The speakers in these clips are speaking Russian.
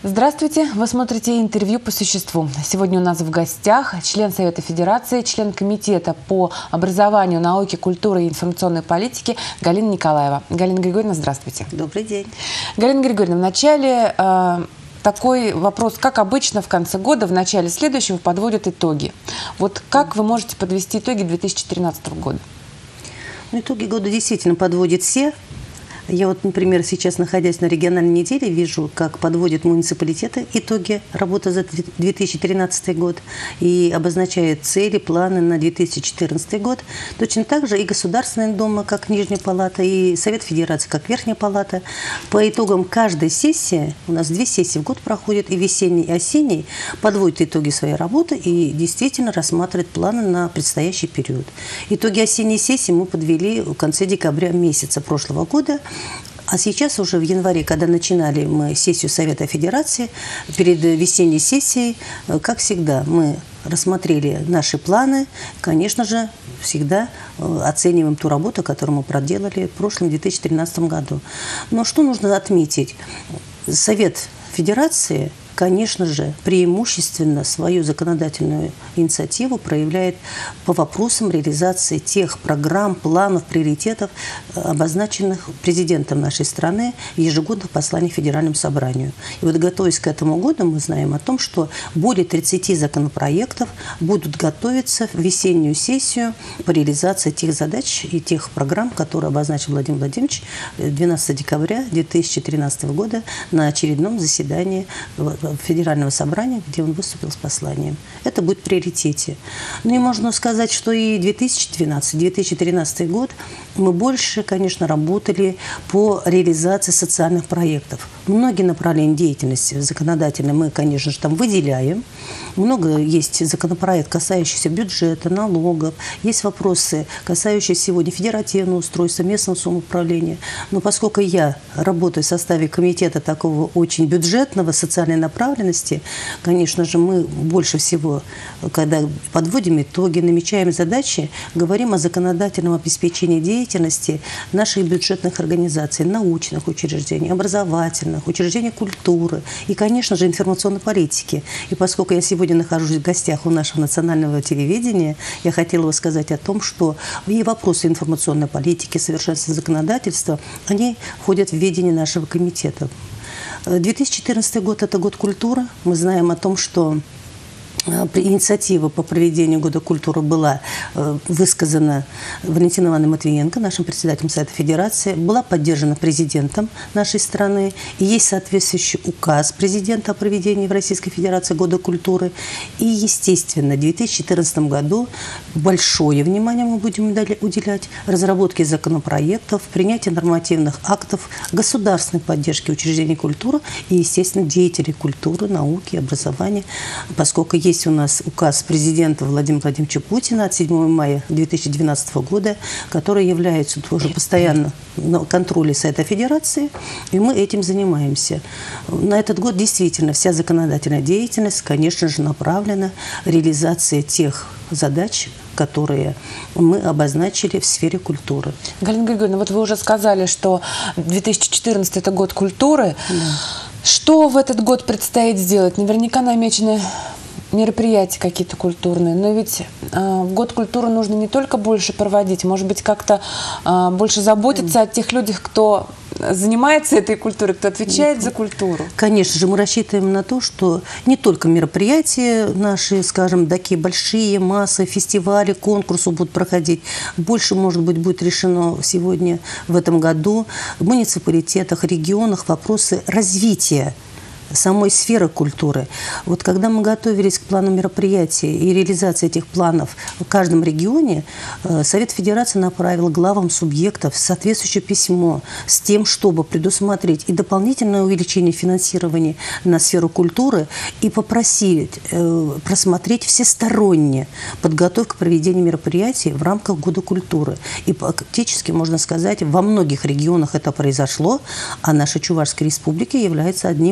Здравствуйте! Вы смотрите интервью по существу. Сегодня у нас в гостях член Совета Федерации, член Комитета по образованию, науке, культуре и информационной политике Галина Николаева. Галина Григорьевна, здравствуйте. Добрый день. Галина Григорьевна, в начале такой вопрос. Как обычно в конце года, в начале следующего подводят итоги. Вот как вы можете подвести итоги 2013 года? Итоги года действительно подводят все. Я вот, например, сейчас, находясь на региональной неделе, вижу, как подводят муниципалитеты итоги работы за 2013 год и обозначают цели, планы на 2014 год. Точно так же и Государственная Дума, как Нижняя палата, и Совет Федерации, как Верхняя палата. По итогам каждой сессии, у нас 2 сессии в год проходят, и весенний, и осенний, подводят итоги своей работы и действительно рассматривают планы на предстоящий период. Итоги осенней сессии мы подвели в конце декабря месяца прошлого года. А сейчас уже в январе, когда начинали мы сессию Совета Федерации, перед весенней сессией, как всегда, мы рассмотрели наши планы. Конечно же, всегда оцениваем ту работу, которую мы проделали в прошлом 2013 году. Но что нужно отметить? Совет Федерации, конечно же, преимущественно свою законодательную инициативу проявляет по вопросам реализации тех программ, планов, приоритетов, обозначенных президентом нашей страны в ежегодных посланиях Федеральному собранию. И вот, готовясь к этому году, мы знаем о том, что более 30 законопроектов будут готовиться в весеннюю сессию по реализации тех задач и тех программ, которые обозначил Владимир Владимирович 12 декабря 2013 года на очередном заседании Федерального собрания, где он выступил с посланием. Это будет в приоритете. Ну и можно сказать, что и 2012-2013 год мы больше, конечно, работали по реализации социальных проектов. Многие направления деятельности законодательные мы, конечно же, там выделяем. Много есть законопроект, касающийся бюджета, налогов. Есть вопросы, касающиеся сегодня федеративного устройства, местного самоуправления. Но поскольку я работаю в составе комитета такого очень бюджетного, социальной направленности, конечно же, мы больше всего, когда подводим итоги, намечаем задачи, говорим о законодательном обеспечении деятельности наших бюджетных организаций, научных учреждений, образовательных, учреждений культуры и, конечно же, информационной политики. И поскольку я сегодня нахожусь в гостях у нашего национального телевидения, я хотела бы сказать о том, что и вопросы информационной политики, совершенства законодательства, они входят в ведение нашего комитета. 2014 год – это год культуры. Мы знаем о том, что инициатива по проведению Года культуры была высказана Валентиной Ивановной Матвиенко, нашим председателем Совета Федерации, была поддержана президентом нашей страны. И есть соответствующий указ президента о проведении в Российской Федерации Года культуры. И, естественно, в 2014 году большое внимание мы будем уделять разработке законопроектов, принятию нормативных актов, государственной поддержки учреждений культуры и, естественно, деятелей культуры, науки, образования, поскольку есть у нас указ президента Владимира Владимировича Путина от 7 мая 2012 года, который является тоже постоянно на контроле Совета Федерации, и мы этим занимаемся. На этот год действительно вся законодательная деятельность, конечно же, направлена в реализацию тех задач, которые мы обозначили в сфере культуры. Галина Григорьевна, вот вы уже сказали, что 2014 – это год культуры. Да. Что в этот год предстоит сделать? Наверняка намечены мероприятия какие-то культурные, но ведь в год культуры нужно не только больше проводить, может быть, как-то больше заботиться о тех людях, кто занимается этой культурой, кто отвечает за культуру. Конечно же, мы рассчитываем на то, что не только мероприятия наши, скажем, такие большие массы, фестивали, конкурсы будут проходить. Больше, может быть, будет решено сегодня, в этом году, в муниципалитетах, регионах вопросы развития самой сферы культуры. Вот когда мы готовились к плану мероприятий и реализации этих планов в каждом регионе, Совет Федерации направил главам субъектов соответствующее письмо с тем, чтобы предусмотреть и дополнительное увеличение финансирования на сферу культуры и попросить просмотреть всесторонне подготовку к проведению мероприятий в рамках Года культуры. И фактически, можно сказать, во многих регионах это произошло, а наша Чувашская республика является одним из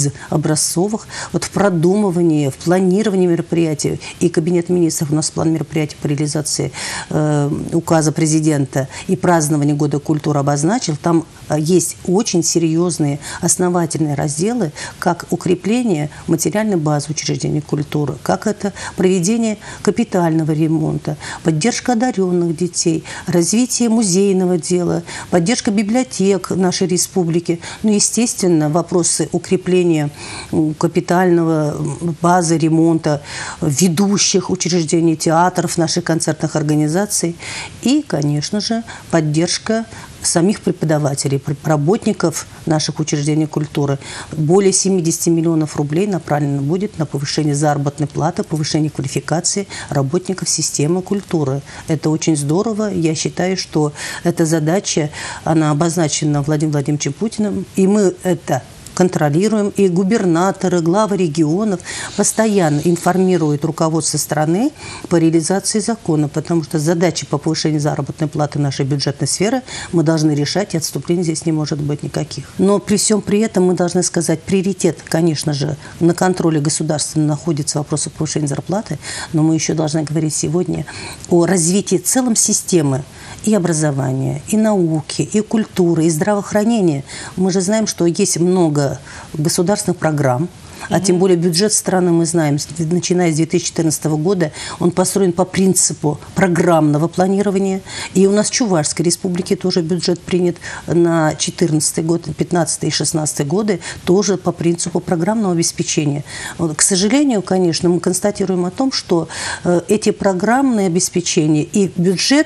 из образцовых, вот в продумывании, в планировании мероприятий. И Кабинет министров у нас план мероприятий по реализации указа президента и празднования Года культуры обозначил. Там есть очень серьезные основательные разделы, как укрепление материальной базы учреждений культуры, как это проведение капитального ремонта, поддержка одаренных детей, развитие музейного дела, поддержка библиотек нашей республики. Ну, естественно, вопросы укрепления капитального базы ремонта ведущих учреждений, театров, наших концертных организаций и, конечно же, поддержка самих преподавателей, работников наших учреждений культуры. Более 70 миллионов рублей направлено будет на повышение заработной платы, повышение квалификации работников системы культуры. Это очень здорово. Я считаю, что эта задача, она обозначена Владимиром Владимировичем Путиным, и мы это контролируем, и губернаторы, главы регионов постоянно информируют руководство страны по реализации закона, потому что задачи по повышению заработной платы нашей бюджетной сферы мы должны решать, и отступлений здесь не может быть никаких. Но при всем при этом мы должны сказать, приоритет, конечно же, на контроле государства находится вопрос повышения зарплаты, но мы еще должны говорить сегодня о развитии целом системы и образования, и науки, и культуры, и здравоохранения. Мы же знаем, что есть много государственных программ, а тем более бюджет страны, мы знаем, начиная с 2014 года, он построен по принципу программного планирования. И у нас в Чувашской республике тоже бюджет принят на 2014 год, 2015 и 2016 годы, тоже по принципу программного обеспечения. Вот, к сожалению, конечно, мы констатируем о том, что эти программные обеспечения и бюджет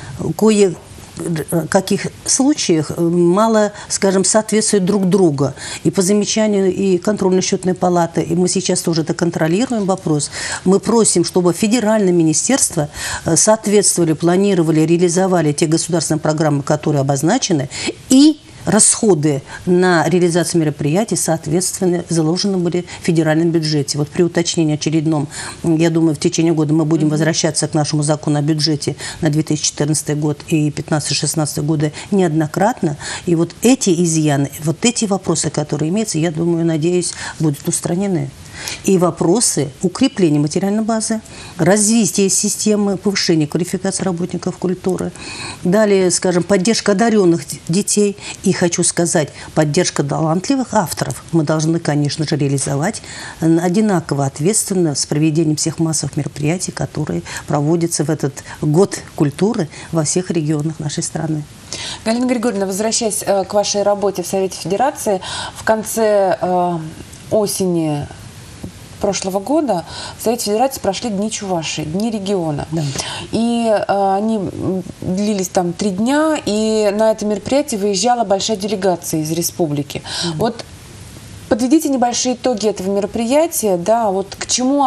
кое-каких случаях мало, скажем, соответствуют друг другу. И по замечанию и контрольно-счетной палаты, и мы сейчас тоже это контролируем вопрос, мы просим, чтобы федеральное министерство соответствовали, планировали, реализовали те государственные программы, которые обозначены, и расходы на реализацию мероприятий, соответственно, заложены были в федеральном бюджете. Вот при уточнении очередном, я думаю, в течение года мы будем возвращаться к нашему закону о бюджете на 2014 год и 2015-2016 годы неоднократно. И вот эти изъяны, вот эти вопросы, которые имеются, я думаю, надеюсь, будут устранены. И вопросы укрепления материальной базы, развития системы, повышения квалификации работников культуры. Далее, скажем, поддержка одаренных детей. И хочу сказать, поддержка талантливых авторов мы должны, конечно же, реализовать одинаково ответственно с проведением всех массовых мероприятий, которые проводятся в этот год культуры во всех регионах нашей страны. Галина Григорьевна, возвращаясь к вашей работе в Совете Федерации, в конце осени прошлого года в Совете Федерации прошли Дни Чувашии, Дни региона. Да. И они длились там 3 дня, и на это мероприятие выезжала большая делегация из республики. Вот подведите небольшие итоги этого мероприятия, да, вот к чему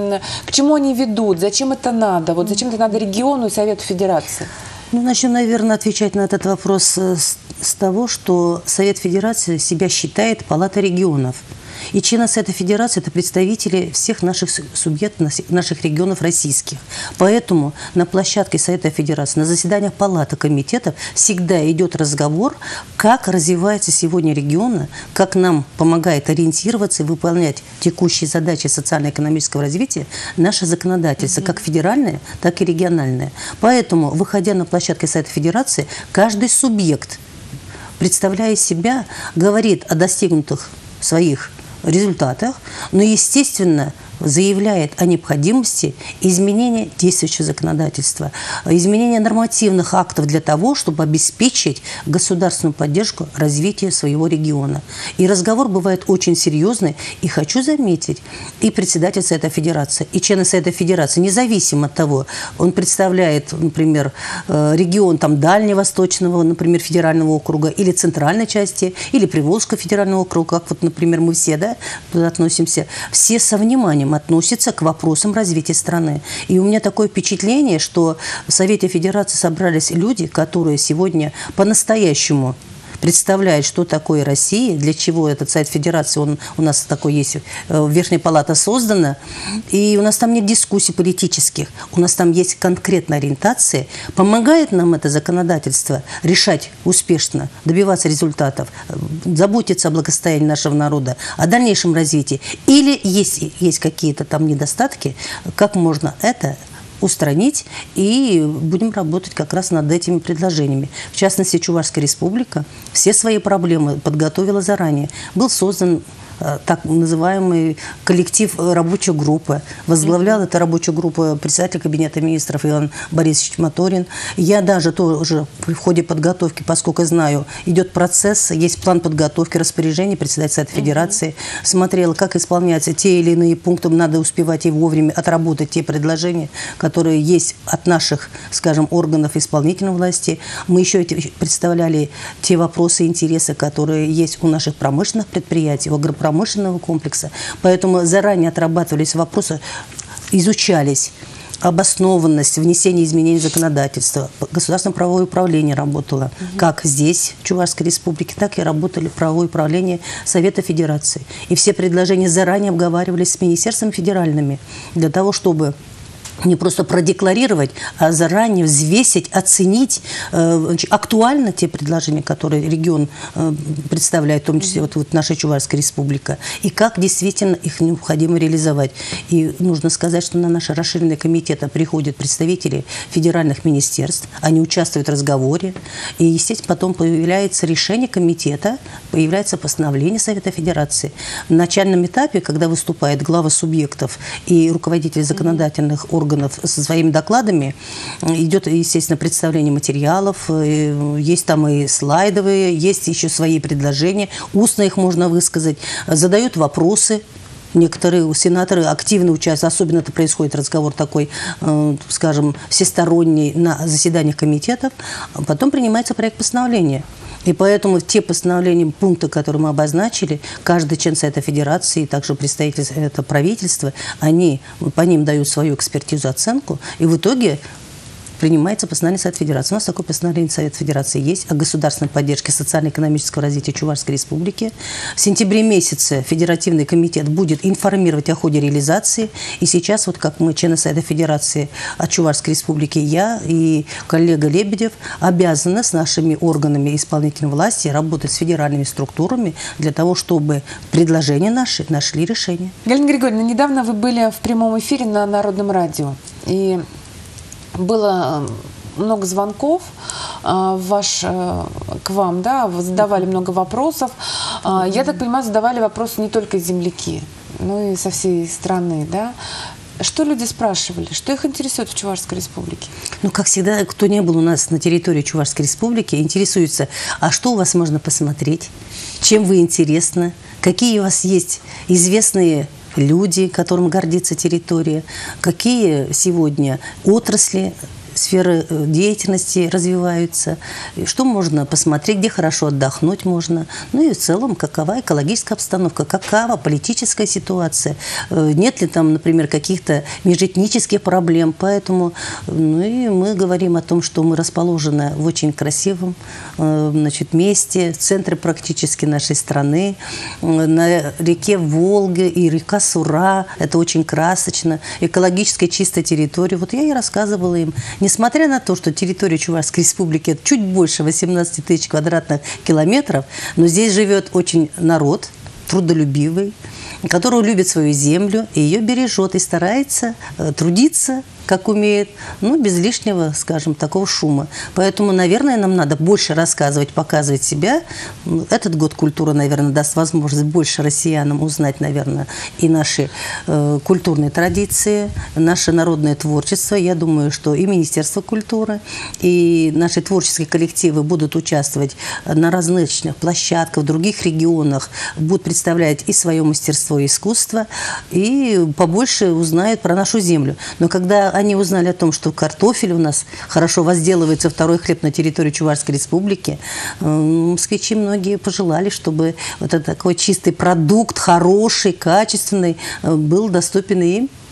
они ведут, зачем это надо, вот зачем это надо региону и Совету Федерации? Ну, начнем, наверное, отвечать на этот вопрос с того, что Совет Федерации себя считает Палатой регионов. И члены Совета Федерации – это представители всех наших субъектов, наших регионов российских. Поэтому на площадке Совета Федерации, на заседаниях палат и комитетов всегда идет разговор, как развиваются сегодня регионы, как нам помогает ориентироваться и выполнять текущие задачи социально-экономического развития наше законодательство, как федеральное, так и региональное. Поэтому, выходя на площадку Совета Федерации, каждый субъект, представляя себя, говорит о достигнутых своих результатах, но, естественно, заявляет о необходимости изменения действующего законодательства, изменения нормативных актов для того, чтобы обеспечить государственную поддержку развития своего региона. И разговор бывает очень серьезный. И хочу заметить, и председатель Совета Федерации, и члены Совета Федерации, независимо от того, он представляет, например, регион там, Дальневосточного, например, федерального округа, или центральной части, или Приволжского федерального округа, как вот, например, мы все, да, туда относимся, все со вниманием относятся к вопросам развития страны. И у меня такое впечатление, что в Совете Федерации собрались люди, которые сегодня по-настоящему представляет, что такое Россия, для чего этот Совет Федерации, он у нас такой есть, Верхняя Палата создана, и у нас там нет дискуссий политических, у нас там есть конкретная ориентация, помогает нам это законодательство решать успешно, добиваться результатов, заботиться о благосостоянии нашего народа, о дальнейшем развитии, или есть какие-то там недостатки, как можно это устранить, и будем работать как раз над этими предложениями. В частности, Чувашская республика все свои проблемы подготовила заранее. Был создан так называемый коллектив рабочей группы. Возглавлял эту рабочую группу председатель Кабинета министров Иван Борисович Моторин. Я даже тоже в ходе подготовки, поскольку знаю, идет процесс, есть план подготовки, распоряжений председателя Совета Федерации, смотрела, как исполняются те или иные пункты, надо успевать и вовремя отработать те предложения, которые есть от наших, скажем, органов исполнительной власти. Мы еще представляли те вопросы и интересы, которые есть у наших промышленных предприятий, у агропромышленного комплекса. Поэтому заранее отрабатывались вопросы, изучались обоснованность внесения изменений в законодательство. Государственное правовое управление работало как здесь, в Чувашской республике, так и работали правовое управление Совета Федерации. И все предложения заранее обговаривались с министерствами федеральными для того, чтобы не просто продекларировать, а заранее взвесить, оценить актуально те предложения, которые регион представляет, в том числе вот наша Чувашская республика, и как действительно их необходимо реализовать. И нужно сказать, что на наши расширенные комитеты приходят представители федеральных министерств, они участвуют в разговоре, и, естественно, потом появляется решение комитета, появляется постановление Совета Федерации. В начальном этапе, когда выступает глава субъектов и руководители законодательных органов со своими докладами, идет, естественно, представление материалов, есть там и слайдовые, есть еще свои предложения, устно их можно высказать, задают вопросы. Некоторые сенаторы активно участвуют, особенно это происходит разговор такой, скажем, всесторонний на заседаниях комитетов, потом принимается проект постановления. И поэтому те постановления, пункты, которые мы обозначили, каждый член Совета Федерации, также представитель это правительства, они по ним дают свою экспертизу, оценку, и в итоге принимается постановление Совета Федерации. У нас такое постановление Совета Федерации есть о государственной поддержке социально-экономического развития Чувашской республики. В сентябре месяце Федеративный комитет будет информировать о ходе реализации. И сейчас, вот как мы, члены Совета Федерации от Чувашской республики, я и коллега Лебедев обязаны с нашими органами исполнительной власти работать с федеральными структурами для того, чтобы предложения наши нашли решение. Галина Григорьевна, недавно вы были в прямом эфире на Народном радио. И было много звонков к вам, да, вы задавали много вопросов. Я так понимаю, задавали вопросы не только земляки, но и со всей страны, да. Что люди спрашивали? Что их интересует в Чувашской республике? Ну, как всегда, кто не был у нас на территории Чувашской республики, интересуется, а что у вас можно посмотреть, чем вы интересны, какие у вас есть известные люди, которым гордится территория, какие сегодня отрасли, сферы деятельности развиваются, что можно посмотреть, где хорошо отдохнуть можно. Ну и в целом, какова экологическая обстановка, какова политическая ситуация, нет ли там, например, каких-то межэтнических проблем. Поэтому ну и мы говорим о том, что мы расположены в очень красивом месте, в центре практически нашей страны, на реке Волге и река Сура. Это очень красочно, экологическая чистая территория. Вот я и рассказывала им. Несмотря на то, что территория Чувашской республики это чуть больше 18 тысяч квадратных километров, но здесь живет очень народ, трудолюбивый, который любит свою землю и ее бережет, и старается трудиться, как умеет, но без лишнего, скажем, такого шума. Поэтому, наверное, нам надо больше рассказывать, показывать себя. Этот год культуры, наверное, даст возможность больше россиянам узнать, наверное, и наши культурные традиции, наше народное творчество. Я думаю, что и Министерство культуры, и наши творческие коллективы будут участвовать на различных площадках, в других регионах, будут представлять и свое мастерство, и искусство, и побольше узнают про нашу землю. Но когда они узнали о том, что картофель у нас хорошо возделывается, второй хлеб на территории Чувашской республики, москвичи многие пожелали, чтобы вот этот такой чистый продукт, хороший, качественный, был доступен им.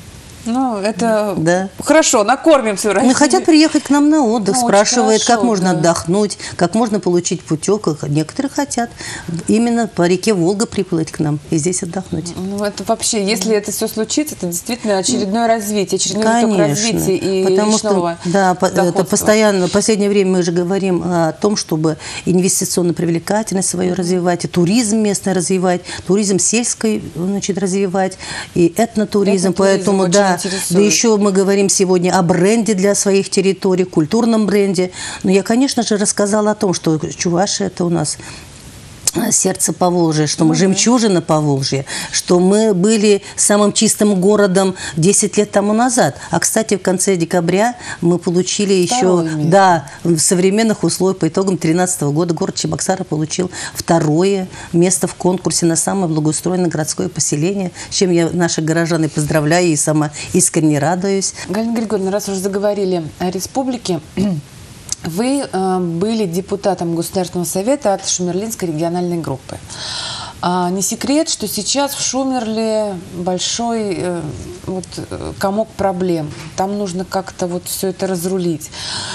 Ну, это Да. хорошо, накормим всю Россию. Ну, хотят приехать к нам на отдых, Ну, спрашивают, очень хорошо, как можно да. отдохнуть, как можно получить путевку. Некоторые хотят именно по реке Волга приплыть к нам и здесь отдохнуть. Ну, это вообще, если это все случится, это действительно очередное развитие, очередной виток Конечно, развития и потому личного что, да, это доходства. постоянно, в последнее время мы же говорим о том, чтобы инвестиционную привлекательность свою развивать, и туризм местный развивать, туризм сельский, значит, развивать, и этнотуризм, Этнотуризм поэтому, очень да, интересует. да еще мы говорим сегодня о бренде для своих территорий, культурном бренде. Но я, конечно же, рассказала о том, что Чувашия – это у нас сердце Поволжья, что мы жемчужина Поволжья, что мы были самым чистым городом 10 лет тому назад. А, кстати, в конце декабря мы получили еще, да, в современных условиях по итогам 2013 года город Чебоксары получил второе место в конкурсе на самое благоустроенное городское поселение, с чем я наших горожан и поздравляю, и сама искренне радуюсь. Галина Григорьевна, раз уже заговорили о республике, вы были депутатом Государственного совета от Шумерлинской региональной группы. Не секрет, что сейчас в Шумерле большой комок проблем. Там нужно как-то вот все это разрулить.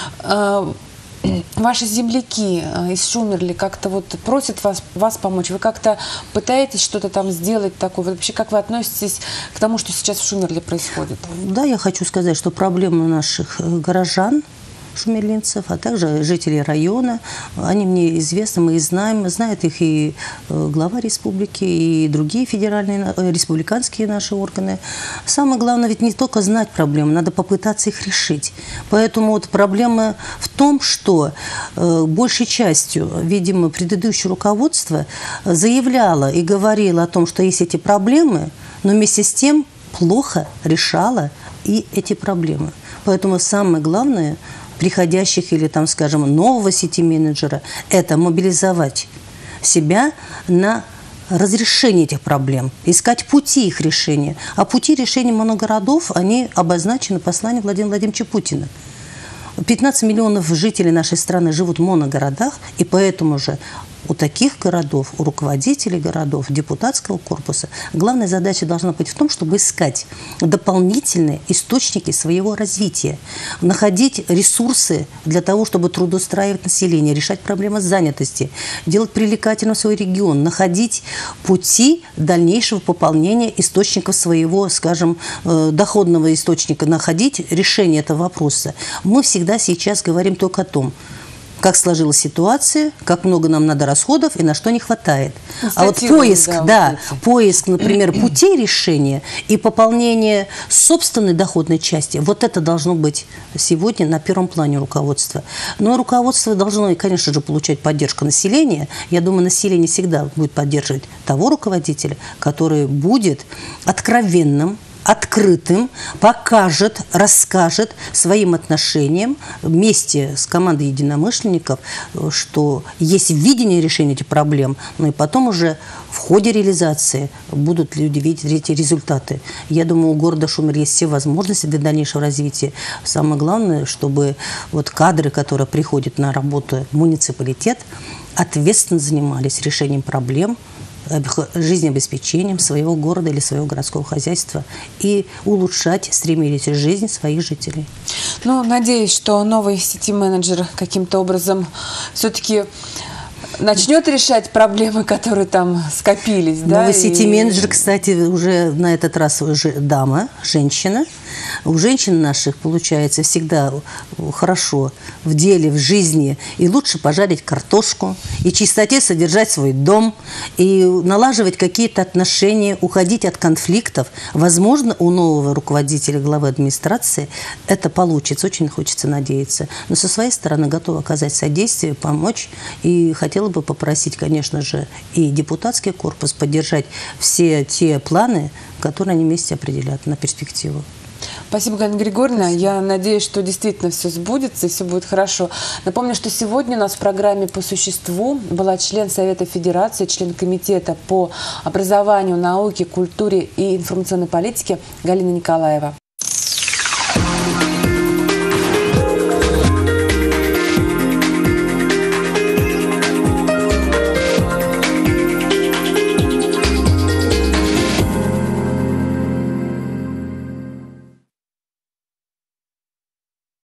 Ваши земляки из Шумерли как-то вот просят вас помочь? Вы как-то пытаетесь что-то там сделать такое? Вообще, как вы относитесь к тому, что сейчас в Шумерле происходит? Да, я хочу сказать, что проблемы наших горожан, шумерлинцев, а также жителей района. Они мне известны, мы их знаем. Знает их и глава республики, и другие федеральные, республиканские наши органы. Самое главное ведь не только знать проблемы, надо попытаться их решить. Поэтому вот проблема в том, что большей частью, видимо, предыдущее руководство заявляло и говорило о том, что есть эти проблемы, но вместе с тем плохо решало и эти проблемы. Поэтому самое главное приходящих или, там, скажем, нового сити-менеджера – это мобилизовать себя на разрешение этих проблем, искать пути их решения. А пути решения моногородов, они обозначены в послании Владимира Владимировича Путина. 15 миллионов жителей нашей страны живут в моногородах, и поэтому же у таких городов, у руководителей городов, депутатского корпуса, главная задача должна быть в том, чтобы искать дополнительные источники своего развития, находить ресурсы для того, чтобы трудоустраивать население, решать проблемы занятости, делать привлекательным свой регион, находить пути дальнейшего пополнения источников своего, скажем, доходного источника, находить решение этого вопроса. Мы всегда сейчас говорим только о том, как сложилась ситуация, как много нам надо расходов и на что не хватает. А вот поиск, поиск, например, путей решения и пополнение собственной доходной части, вот это должно быть сегодня на первом плане руководства. Но руководство должно, конечно же, получать поддержку населения. Я думаю, население всегда будет поддерживать того руководителя, который будет откровенным, открытым, покажет, расскажет своим отношениям вместе с командой единомышленников, что есть видение решения этих проблем, но и потом уже в ходе реализации будут люди видеть эти результаты. Я думаю, у города Шумер есть все возможности для дальнейшего развития. Самое главное, чтобы вот кадры, которые приходят на работу в муниципалитет, ответственно занимались решением проблем, жизнеобеспечением своего города или своего городского хозяйства и улучшать, стремились жизнь своих жителей. Ну, надеюсь, что новый сити-менеджер каким-то образом все-таки начнет решать проблемы, которые там скопились. Новый сити-менеджер, кстати, уже на этот раз уже дама, женщина. У женщин наших получается всегда хорошо в деле, в жизни. И лучше пожарить картошку, и в чистоте содержать свой дом, и налаживать какие-то отношения, уходить от конфликтов. Возможно, у нового руководителя, главы администрации это получится. Очень хочется надеяться. Но со своей стороны готова оказать содействие, помочь. И хотела бы попросить, конечно же, и депутатский корпус поддержать все те планы, которые они вместе определят на перспективу. Спасибо, Галина Григорьевна. Я надеюсь, что действительно все сбудется и все будет хорошо. Напомню, что сегодня у нас в программе «По существу» была член Совета Федерации, член Комитета по образованию, науке, культуре и информационной политике Галина Николаева.